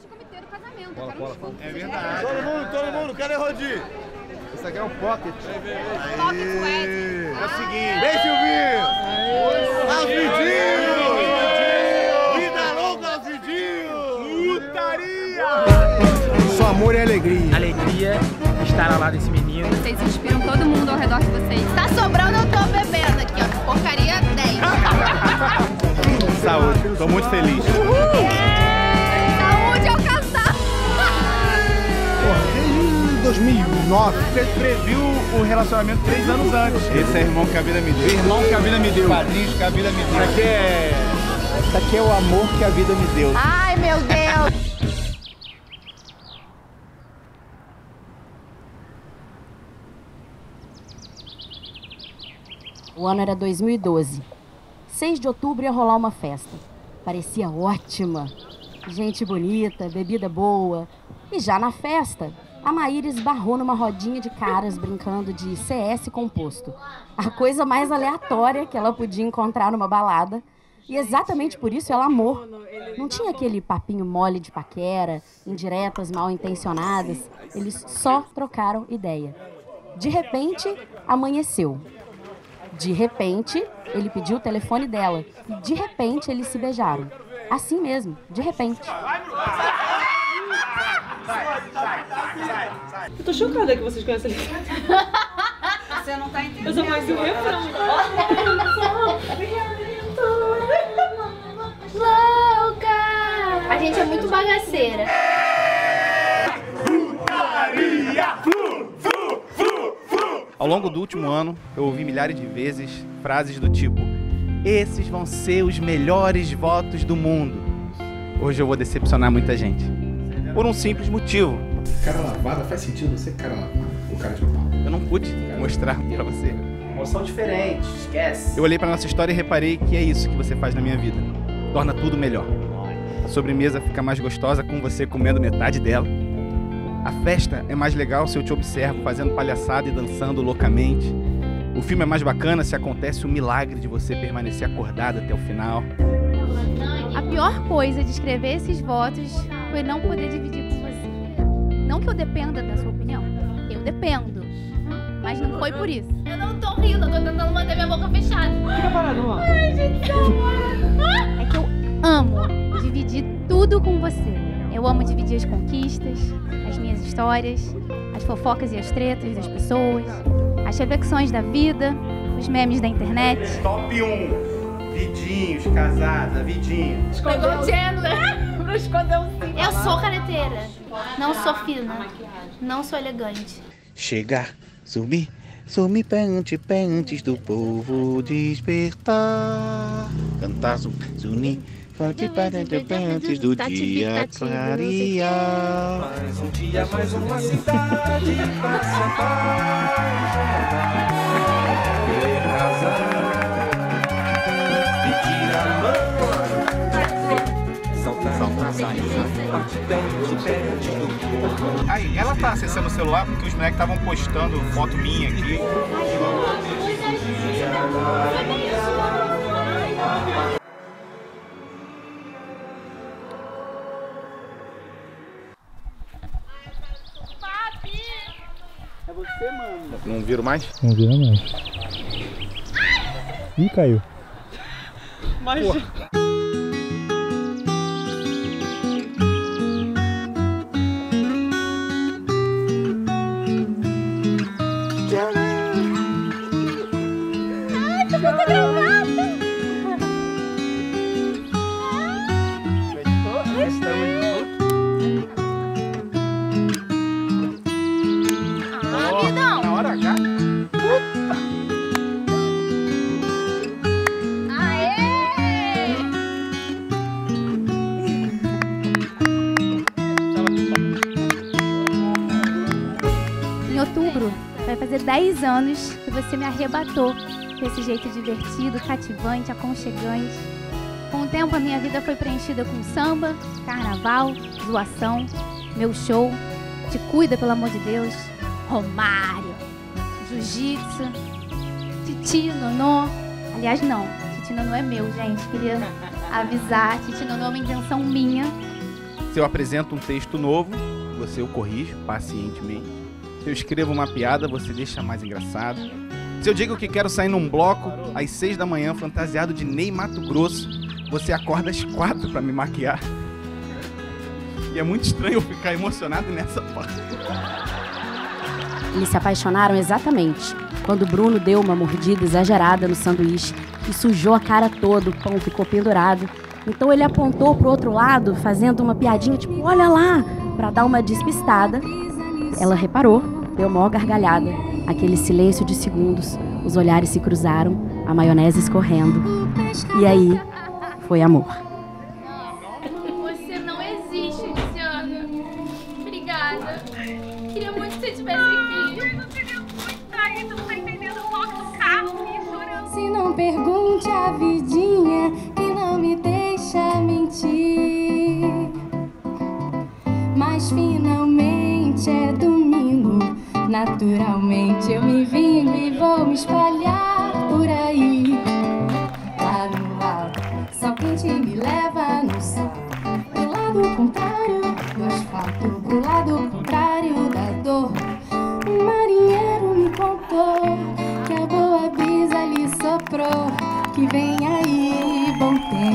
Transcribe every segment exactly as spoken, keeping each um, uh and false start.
de comitê do casamento. Bola, eu bola, quero um é verdade. Todo mundo, todo mundo, cadê Rodi? Isso aqui é um pocket. Pocket Wedding. É o seguinte. Vem, Silvinho! Alfredinho! Vida longa, Alfredinho! Lutaria! Só amor e alegria. Alegria estar ao lado desse menino. Vocês inspiram todo mundo ao redor de vocês. Tá sobrando, eu tô bebendo aqui, ó. Porcaria dez. Saúde, tô muito feliz. Saúde ao casar. Desde dois mil e nove. Você previu o relacionamento três anos antes. Esse é o irmão que a vida me deu. Irmão que a vida me deu. Padrinhos que a vida me deu. Isso aqui é... Isso aqui é o amor que a vida me deu. Ai, meu Deus. O ano era dois mil e doze. seis de outubro ia rolar uma festa. Parecia ótima. Gente bonita, bebida boa. E já na festa, a Maíra esbarrou numa rodinha de caras brincando de C S composto. A coisa mais aleatória que ela podia encontrar numa balada. E exatamente por isso ela amou. Não tinha aquele papinho mole de paquera, indiretas mal intencionadas. Eles só trocaram ideia. De repente, amanheceu. De repente, ele pediu o telefone dela. E de repente, eles se beijaram. Assim mesmo, de repente. Eu tô chocada que vocês conhecem ele. Você não tá entendendo. Eu só mais o refrão. Louca! A gente é muito bagaceira. Ao longo do último ano, eu ouvi milhares de vezes frases do tipo: esses vão ser os melhores votos do mundo. Hoje eu vou decepcionar muita gente. Por um simples motivo. Cara lavada, faz sentido você, cara lavada, o cara de pau. Eu não pude mostrar pra você. Emoção diferente, esquece. Eu olhei pra nossa história e reparei que é isso que você faz na minha vida. Torna tudo melhor. A sobremesa fica mais gostosa com você comendo metade dela. A festa é mais legal se eu te observo fazendo palhaçada e dançando loucamente. O filme é mais bacana se acontece o milagre de você permanecer acordada até o final. A pior coisa de escrever esses votos foi não poder dividir com você. Não que eu dependa da sua opinião. Eu dependo. Mas não foi por isso. Eu não tô rindo, eu tô tentando manter minha boca fechada. Fica parado lá. Ai, gente, é que eu amo dividir tudo com você. Eu amo dividir as conquistas, as minhas histórias, as fofocas e as tretas das pessoas, as reflexões da vida, os memes da internet. Top um. Vidinhos, casados, a vidinha. Pegou o Chandler. Não escondeu o sim. Eu sou careteira. Não sou fina. Não sou elegante. Chegar, sumir, sumir perante, antes do povo despertar. Cantar, sumir. Forte para antes do dia clarear. Mais um dia, mais uma cidade pra se apaixonar. Querer casar, pedir a mão, saltar, sair, parte de pé do. Aí, ela tá acessando o celular porque os moleques estavam postando foto minha aqui. É você, mano. Não viram mais? Não vira mais. Ih, caiu. Mas... Ai, tô muito gravata. Ah, Guidão. Na hora H. Aê! Em outubro, vai fazer dez anos que você me arrebatou com esse jeito divertido, cativante, aconchegante. Com o tempo, a minha vida foi preenchida com samba, carnaval, zoação, meu show, Te Cuida, pelo amor de Deus, Romário, Jiu-Jitsu, Titi Nonô. Aliás, não, Titi Nonô é meu, gente. Queria avisar, Titi Nonô é uma invenção minha. Se eu apresento um texto novo, você o corrige pacientemente. Se eu escrevo uma piada, você deixa mais engraçado. Se eu digo que quero sair num bloco às seis da manhã, fantasiado de Ney Matogrosso, você acorda às quatro para me maquiar. E é muito estranho eu ficar emocionado nessa parte. Eles se apaixonaram exatamente quando o Bruno deu uma mordida exagerada no sanduíche e sujou a cara toda, o pão ficou pendurado. Então ele apontou pro outro lado, fazendo uma piadinha, tipo, olha lá, para dar uma despistada. Ela reparou, deu maior gargalhada. Aquele silêncio de segundos, os olhares se cruzaram, a maionese escorrendo. E aí, foi amor. Você não existe, Luciana. Obrigada. Queria muito que você estivesse aqui. Eu queria muito estar aí, tu não tá entendendo o foco do carro, me chorando. Se não pergunte a vidinha que não me deixa mentir. Mas finalmente é domingo. Naturalmente eu me vingo e vou me espalhar por aí. Lá no alto, sol quente me leva no sol. Pro lado contrário do asfalto, pro lado contrário da dor. Um marinheiro me contou que a boa brisa lhe soprou, que vem aí bom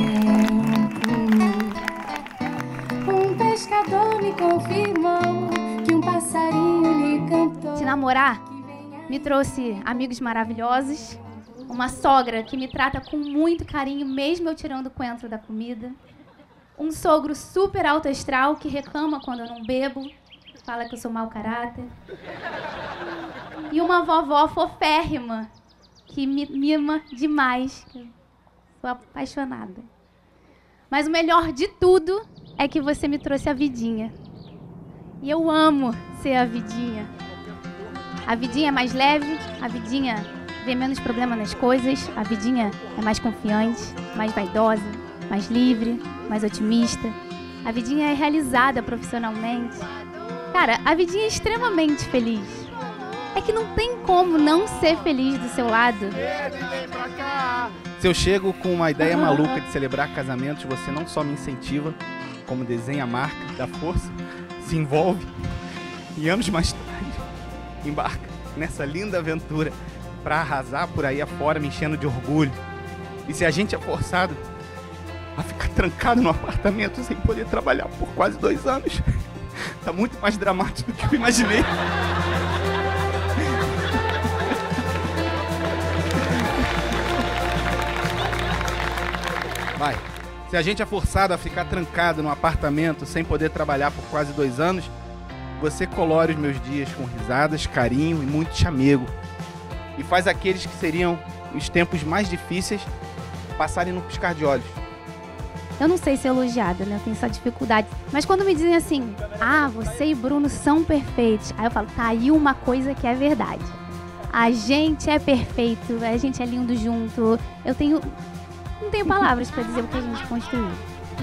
tempo. Um pescador me confirmou que um passarinho lhe cantou. De namorar me trouxe amigos maravilhosos, uma sogra que me trata com muito carinho, mesmo eu tirando o coentro da comida, um sogro super alto astral que reclama quando eu não bebo, fala que eu sou mau caráter, e uma vovó foférrima que me mima demais, que eu sou apaixonada. Mas o melhor de tudo é que você me trouxe a Vidinha. E eu amo ser a Vidinha. A Vidinha é mais leve, a Vidinha vê menos problema nas coisas, a Vidinha é mais confiante, mais vaidosa, mais livre, mais otimista. A Vidinha é realizada profissionalmente. Cara, a Vidinha é extremamente feliz. É que não tem como não ser feliz do seu lado. Se eu chego com uma ideia maluca de celebrar casamentos, você não só me incentiva, como desenha a marca, dá força, se envolve e anos mais tarde embarca nessa linda aventura para arrasar por aí afora, me enchendo de orgulho. E se a gente é forçado a ficar trancado no apartamento sem poder trabalhar por quase dois anos, tá muito mais dramático do que eu imaginei. Vai. Se a gente é forçado a ficar trancado no apartamento sem poder trabalhar por quase dois anos, você colore os meus dias com risadas, carinho e muito chamego. E faz aqueles que seriam os tempos mais difíceis passarem num piscar de olhos. Eu não sei ser elogiada, né? Eu tenho essa dificuldade. Mas quando me dizem assim, ah, você e Bruno são perfeitos. Aí eu falo, tá aí uma coisa que é verdade. A gente é perfeito, a gente é lindo junto. Eu tenho... Não tenho palavras pra dizer o que a gente construiu.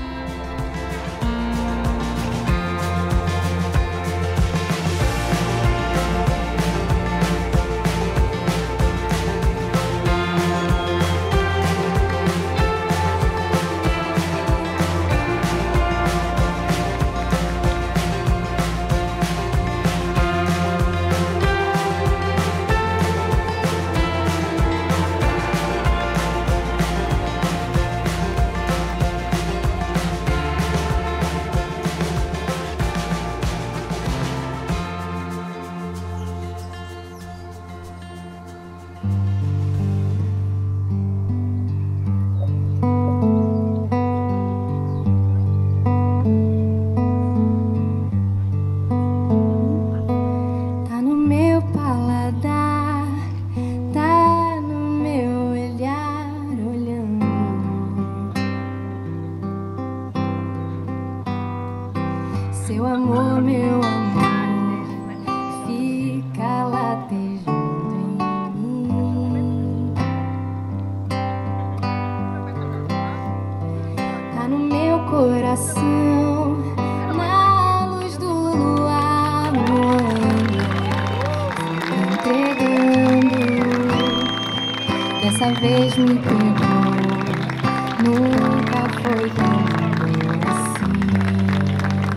Seu amor, meu amor, fica latejando em mim. Tá no meu coração, na luz do luar, moendo, entregando. Dessa vez me pegou, nunca foi tão assim.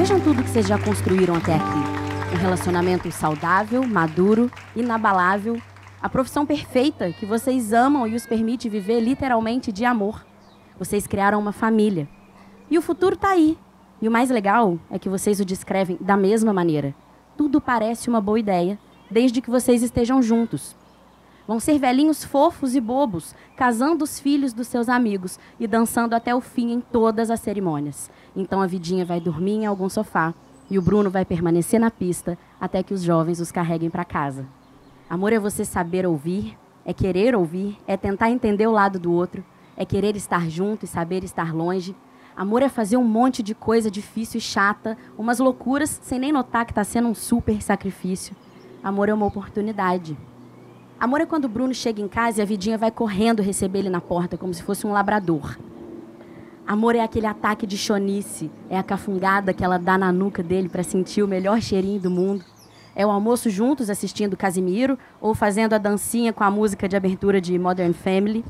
Vejam tudo que vocês já construíram até aqui. Um relacionamento saudável, maduro, inabalável. A profissão perfeita que vocês amam e os permite viver literalmente de amor. Vocês criaram uma família. E o futuro tá aí. E o mais legal é que vocês o descrevem da mesma maneira. Tudo parece uma boa ideia, desde que vocês estejam juntos. Vão ser velhinhos fofos e bobos, casando os filhos dos seus amigos e dançando até o fim em todas as cerimônias. Então a Vidinha vai dormir em algum sofá e o Bruno vai permanecer na pista até que os jovens os carreguem para casa. Amor é você saber ouvir, é querer ouvir, é tentar entender o lado do outro, é querer estar junto e saber estar longe. Amor é fazer um monte de coisa difícil e chata, umas loucuras sem nem notar que está sendo um super sacrifício. Amor é uma oportunidade. Amor é quando o Bruno chega em casa e a Vidinha vai correndo receber ele na porta, como se fosse um labrador. Amor é aquele ataque de chonice, é a cafungada que ela dá na nuca dele para sentir o melhor cheirinho do mundo. É o almoço juntos assistindo Casimiro ou fazendo a dancinha com a música de abertura de Modern Family.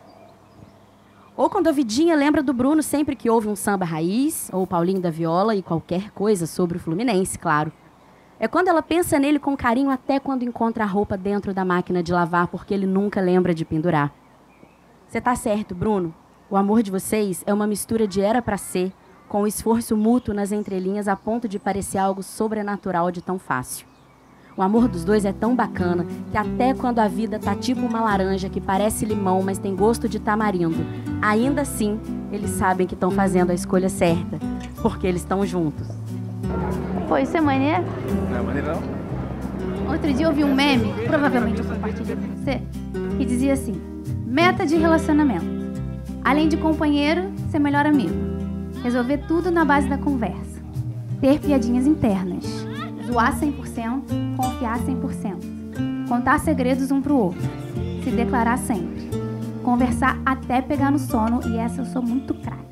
Ou quando a Vidinha lembra do Bruno sempre que ouve um samba raiz, ou o Paulinho da Viola e qualquer coisa sobre o Fluminense, claro. É quando ela pensa nele com carinho até quando encontra a roupa dentro da máquina de lavar, porque ele nunca lembra de pendurar. Você tá certo, Bruno. O amor de vocês é uma mistura de era pra ser, com o esforço mútuo nas entrelinhas a ponto de parecer algo sobrenatural de tão fácil. O amor dos dois é tão bacana que até quando a vida tá tipo uma laranja que parece limão, mas tem gosto de tamarindo, ainda assim, eles sabem que estão fazendo a escolha certa, porque eles estão juntos. Pô, isso é maneiro? Não é maneiro, não? Outro dia eu vi um meme, provavelmente eu compartilhei com você, que dizia assim: meta de relacionamento. Além de companheiro, ser melhor amigo. Resolver tudo na base da conversa. Ter piadinhas internas. Zoar cem por cento, confiar cem por cento. Contar segredos um pro outro. Se declarar sempre. Conversar até pegar no sono, e essa eu sou muito craque.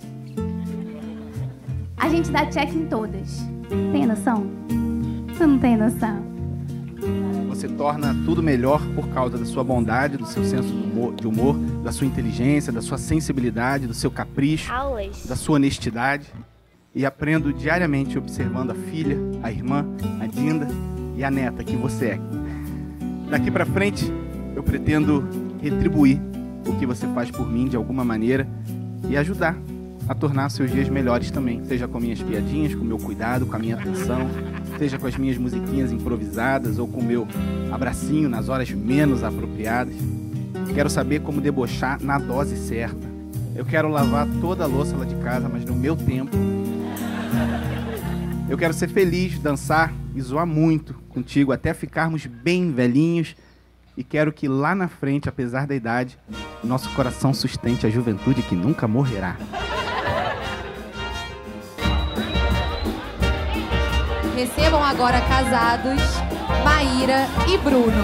A gente dá check em todas. Tem noção? Você não tem noção? Você torna tudo melhor por causa da sua bondade, do seu senso de humor, da sua inteligência, da sua sensibilidade, do seu capricho, Aulas. da sua honestidade. E aprendo diariamente observando a filha, a irmã, a Dinda e a neta que você é. Daqui pra frente, eu pretendo retribuir o que você faz por mim de alguma maneira e ajudar a tornar seus dias melhores também, seja com minhas piadinhas, com o meu cuidado, com a minha atenção, seja com as minhas musiquinhas improvisadas ou com o meu abracinho nas horas menos apropriadas. Quero saber como debochar na dose certa. Eu quero lavar toda a louça lá de casa, mas no meu tempo. Eu quero ser feliz, dançar e zoar muito contigo até ficarmos bem velhinhos. E quero que lá na frente, apesar da idade, o nosso coração sustente a juventude que nunca morrerá. Recebam agora casados, Maíra e Bruno.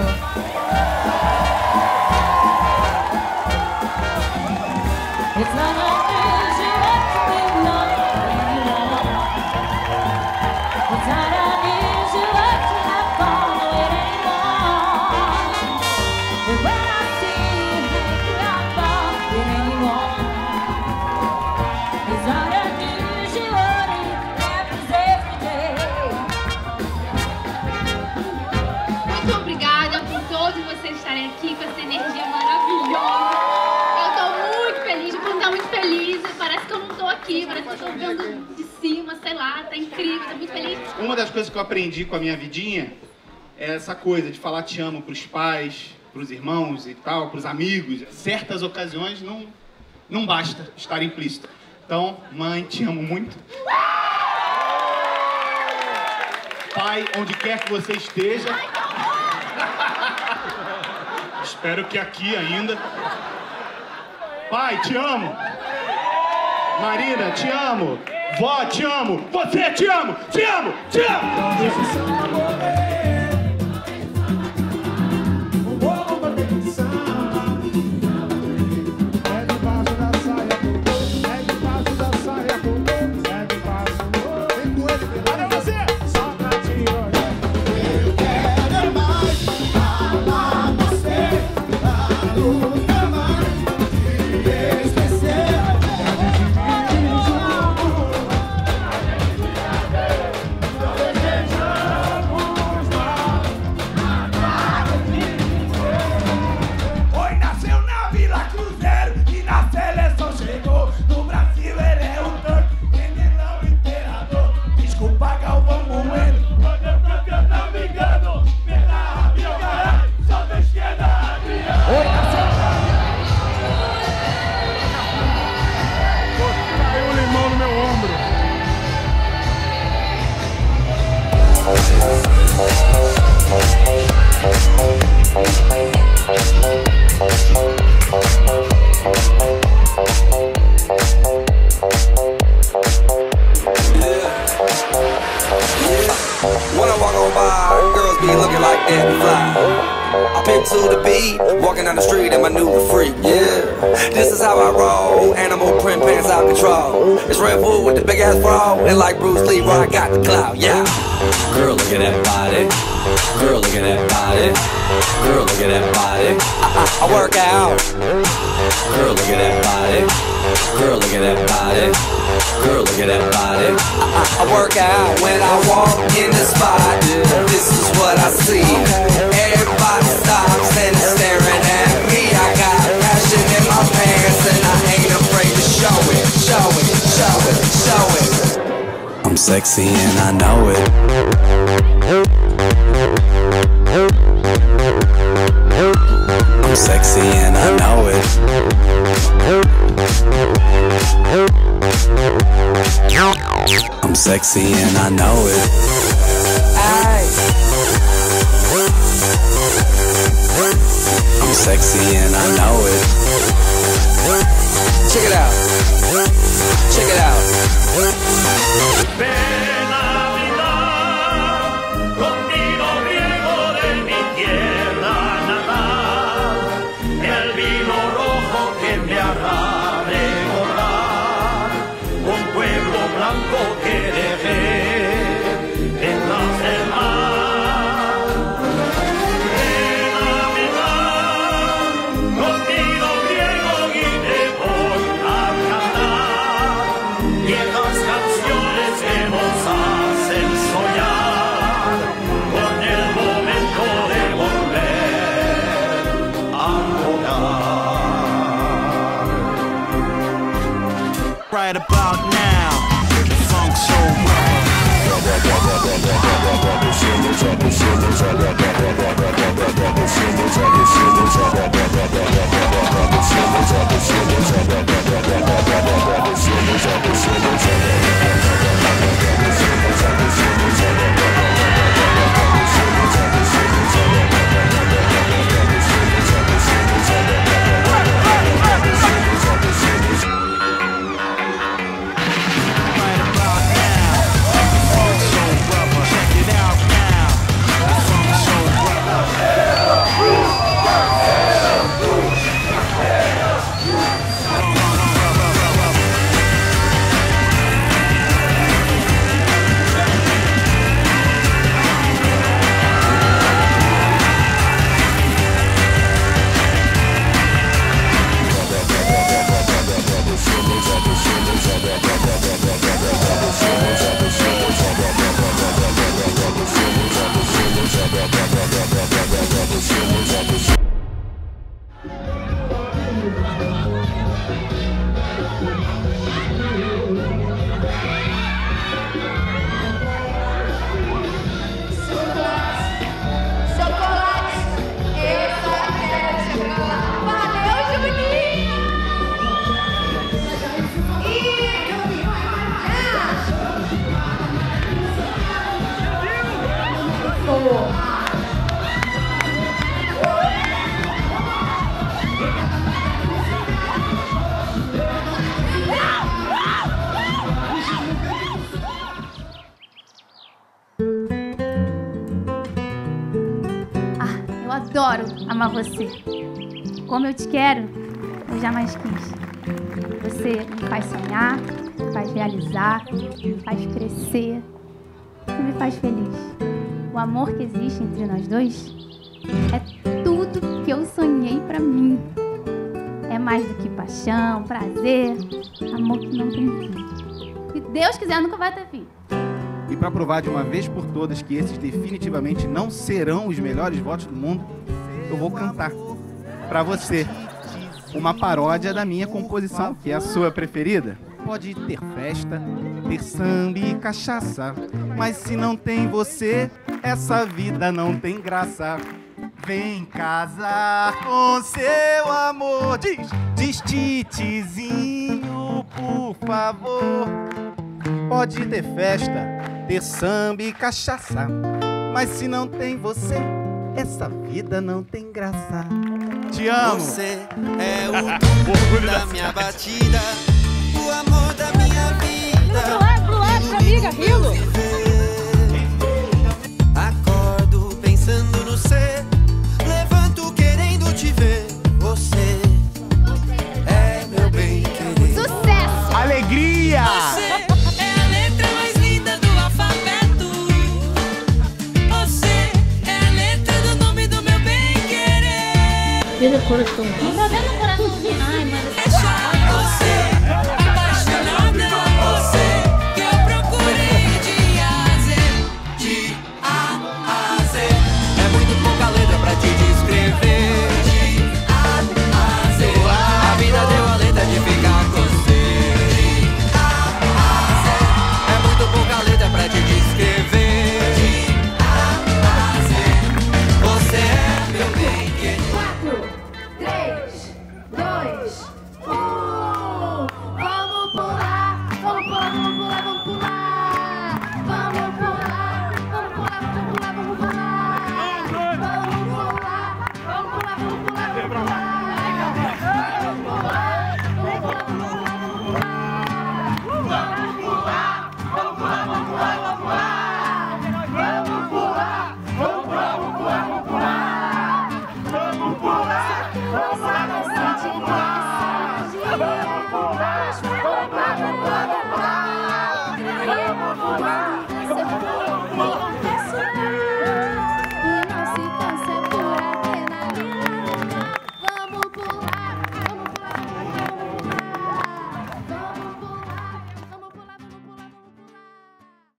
Muito obrigada por todos vocês estarem aqui com essa energia maravilhosa. Eu tô muito feliz, o Bruno tá muito feliz. Parece que eu não tô aqui, parece que eu tô vendo de cima, sei lá, tá incrível, tô muito feliz. Uma das coisas que eu aprendi com a minha vidinha é essa coisa de falar te amo pros pais, pros irmãos e tal, pros amigos. Certas ocasiões não, não basta estar implícito. Então, mãe, te amo muito. Pai, onde quer que você esteja. Espero que aqui ainda. Pai, te amo. Marina, te amo. Vó, te amo. Você, te amo. Te amo. Te amo. like that and fly. I pimp to the beat, walking down the street in my new freak, yeah. This is how I roll, animal print pants out control. It's Red Bull with the big ass bra, and like Bruce Lee, I got the clout, yeah. Girl, look at that body. Girl, look at that body. Girl, look at that body. I, I, I work out. Girl, look at that body. Girl, look at that body. Girl, look at that body. I, I, I work out when I walk in the spot. This is what I see. Everybody stops and is staring at me. I got passion in my pants and I ain't afraid to show it, show it, show it, show it. I'm sexy and I know it. I'm sexy and I know it. I'm sexy and I know it. I'm sexy and I know it. Check it out. Check it out. Ven Navidad, conmigo riego de mi tierra natal, el vino rojo que me hará recordar un pueblo blanco que dejé detrás del mar. Ven Navidad, conmigo riego y te voy a cantar viejas canciones que nos hacen soñar con el momento de volver a volar. Right about now, the funk soul Adoro amar você. Como eu te quero, eu jamais quis. Você me faz sonhar, me faz realizar, me faz crescer. Você me faz feliz. O amor que existe entre nós dois é tudo que eu sonhei pra mim. É mais do que paixão, prazer, amor que não tem fim. Se Deus quiser, nunca vai ter fim. E para provar de uma vez por todas que esses definitivamente não serão os melhores votos do mundo, eu vou cantar para você uma paródia da minha composição, que é a sua preferida. Pode ter festa, ter samba e cachaça, mas se não tem você, essa vida não tem graça. Vem casar com seu amor, diz, diz Titizinho, por favor. Pode ter festa, ter samba e cachaça, mas se não tem você, essa vida não tem graça. Te amo. Você é o tudo da minha batida, o amor da minha vida. Pro lado, pro lado, amiga, rindo. Acordo pensando no cor que estão.